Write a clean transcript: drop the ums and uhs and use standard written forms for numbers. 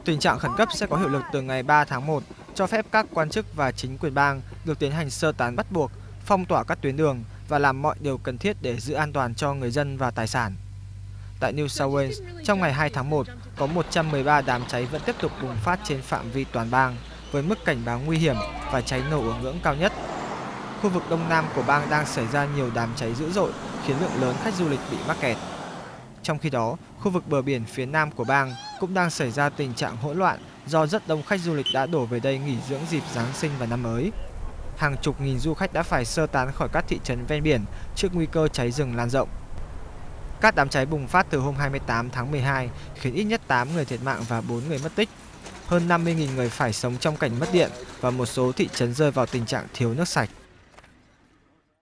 Tình trạng khẩn cấp sẽ có hiệu lực từ ngày 3 tháng 1, cho phép các quan chức và chính quyền bang được tiến hành sơ tán bắt buộc, phong tỏa các tuyến đường và làm mọi điều cần thiết để giữ an toàn cho người dân và tài sản. Tại New South Wales, trong ngày 2 tháng 1, có 113 đám cháy vẫn tiếp tục bùng phát trên phạm vi toàn bang, với mức cảnh báo nguy hiểm và cháy nổ ở ngưỡng cao nhất. Khu vực đông nam của bang đang xảy ra nhiều đám cháy dữ dội, khiến lượng lớn khách du lịch bị mắc kẹt. Trong khi đó, khu vực bờ biển phía nam của bang cũng đang xảy ra tình trạng hỗn loạn do rất đông khách du lịch đã đổ về đây nghỉ dưỡng dịp Giáng sinh và năm mới. Hàng chục nghìn du khách đã phải sơ tán khỏi các thị trấn ven biển trước nguy cơ cháy rừng lan rộng. Các đám cháy bùng phát từ hôm 28 tháng 12 khiến ít nhất 8 người thiệt mạng và 4 người mất tích. Hơn 50.000 người phải sống trong cảnh mất điện và một số thị trấn rơi vào tình trạng thiếu nước sạch.